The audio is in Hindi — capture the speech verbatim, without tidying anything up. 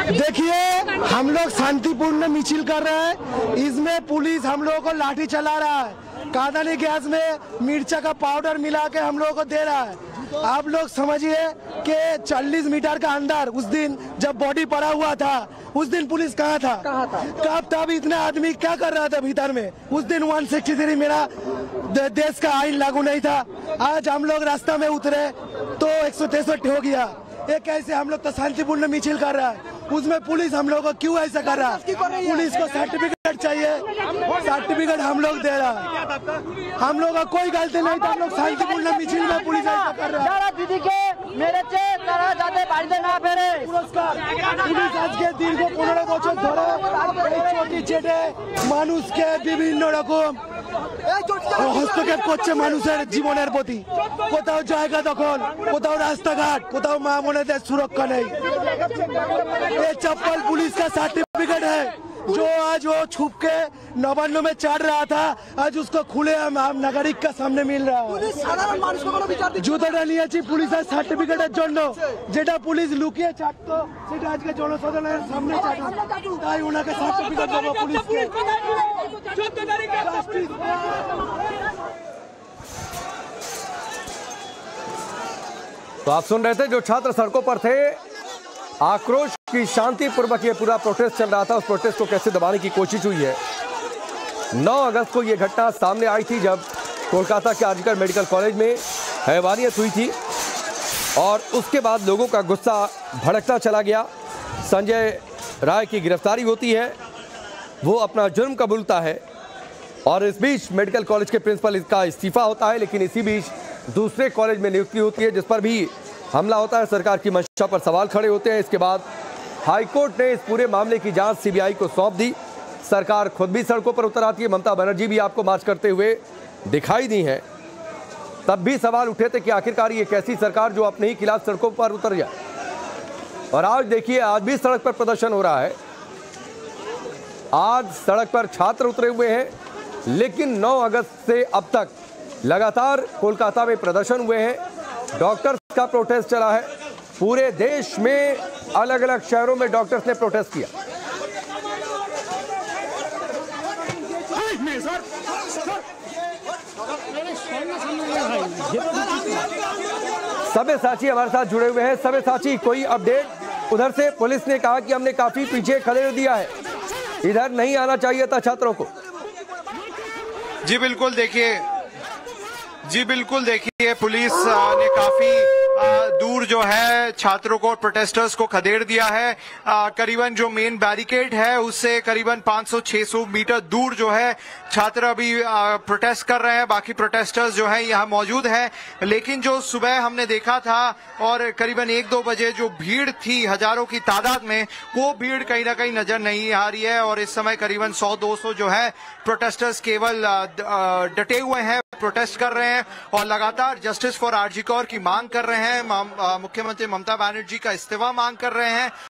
देखिए, हम लोग शांतिपूर्ण मिছিল कर रहे हैं, इसमें पुलिस हम लोगों को लाठी चला रहा है, कादानी गैस में मिर्चा का पाउडर मिला के हम लोगों को दे रहा है। आप लोग समझिए कि चालीस मीटर का अंदर उस दिन जब बॉडी पड़ा हुआ था, उस दिन पुलिस कहाँ था? कहाँ था? कब तब इतना आदमी क्या कर रहा था भीतर में? उस दिन एक सौ तिरसठ मेरा देश का आइन लागू नहीं था। आज हम लोग रास्ता में उतरे तो एक सौ तिरसठ हो गया। ये कैसे? हम लोग तो शांतिपूर्ण मिছিল कर रहा है, उसमें पुलिस हम लोग को क्यों ऐसा कर रहा है? पुलिस को सर्टिफिकेट चाहिए, सर्टिफिकेट हम लोग दे रहा है। हम लोग का कोई गलती नहीं था, हम लोग शांतिपूर्ण मिছিল में पुलिस ऐसा कर रहा है। दीदी के मेरे से तारा जाते बाड़ीते ना फेरे পুরস্কার পুলিশ আজকে দীর্ঘ পনেরো বছর ধরে এই ছোটি ছেটে মানুষকে বিভিন্ন রকম হস্তক্ষেপ করছে মানুষের জীবনের প্রতি। কোথাও জায়গা দখল, কোথাও রাস্তাঘাট, কোথাও মা বোনেদের সুরক্ষা নেই। ये चप्पल पुलिस का सर्टिफिकेट है, जो आज वो छुप के नवान्न में चढ़ रहा था, आज उसको खुले हम नागरिक का सामने मिल रहा है। জুতোটা নিয়েছি পুলিশের সার্টিফিকেটের জন্য, যেটা পুলিশ লুকিয়ে ছাড়তো সেটা আজকে জনসাধারণের সামনে ছাড়ো, তাই ওনাকে সার্টিফিকেট দেবো পুলিশকে। तो आप सुन रहे थे, जो छात्र सड़कों पर थे, आक्रोश की शांतिपूर्वक ये पूरा प्रोटेस्ट चल रहा था, उस प्रोटेस्ट को कैसे दबाने की कोशिश हुई है। नौ अगस्त को ये घटना सामने आई थी जब कोलकाता के आर्जिकर मेडिकल कॉलेज में हैवानियत हुई थी और उसके बाद लोगों का गुस्सा भड़कता चला गया। संजय राय की गिरफ्तारी होती है, वो अपना जुर्म कबूलता है और इस बीच मेडिकल कॉलेज के प्रिंसिपल का इस्तीफा होता है, लेकिन इसी बीच दूसरे कॉलेज में नियुक्ति होती है जिस पर भी हमला होता है। सरकार की मंशा पर सवाल खड़े होते हैं। इसके बाद हाईकोर्ट ने इस पूरे मामले की जांच सीबीआई को सौंप दी। सरकार खुद भी सड़कों पर उतर आती है, ममता बनर्जी भी आपको मार्च करते हुए दिखाई दी है। तब भी सवाल उठे थे कि आखिरकार ये कैसी सरकार जो अपने ही खिलाफ सड़कों पर उतर जाए। और आज देखिए, आज भी सड़क पर प्रदर्शन हो रहा है। आज सड़क पर छात्र उतरे हुए हैं, लेकिन नौ अगस्त से अब तक लगातार कोलकाता में प्रदर्शन हुए हैं। डॉक्टर्स का प्रोटेस्ट चला है, पूरे देश में अलग अलग शहरों में डॉक्टर्स ने प्रोटेस्ट किया। सब्यसाची हमारे साथ जुड़े हुए हैं। सब्यसाची, कोई अपडेट? उधर से पुलिस ने कहा कि हमने काफी पीछे खदेड़ दिया है, इधर नहीं आना चाहिए था छात्रों को। जी बिल्कुल, देखिए जी बिल्कुल देखिए पुलिस ने काफी दूर जो है छात्रों को, प्रोटेस्टर्स को खदेड़ दिया है। आ, करीबन जो मेन बैरिकेड है उससे करीबन पाँच सौ छह सौ मीटर दूर जो है छात्र अभी आ, प्रोटेस्ट कर रहे हैं। बाकी प्रोटेस्टर्स जो है यहाँ मौजूद हैं, लेकिन जो सुबह हमने देखा था और करीबन एक दो बजे जो भीड़ थी हजारों की तादाद में, वो भीड़ कहीं ना कहीं नजर नहीं आ रही है। और इस समय करीबन सौ दो सौ जो है प्रोटेस्टर्स केवल डटे हुए हैं, प्रोटेस्ट कर रहे हैं और लगातार जस्टिस फॉर आरजी कौर की मांग कर रहे हैं। मुख्यमंत्री ममता बनर्जी का इस्तीफा मांग कर रहे हैं